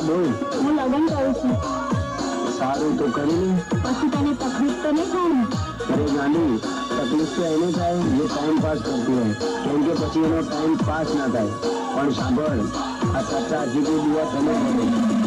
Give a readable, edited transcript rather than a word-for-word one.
बोल। હું લગન કરું છું। सारू तो करी नहीं। પછી તને તકલીફ તો નહીં થાય ને? अरे गांधी तकलीफ तो એને થાય જે ટાઈમ પાસ કરતી હોય, કેમ કે પછી એનો ટાઈમ પાસ ના થાય। પણ સાંભળ, આ સાચા હજી કોઈ દિવસ તમે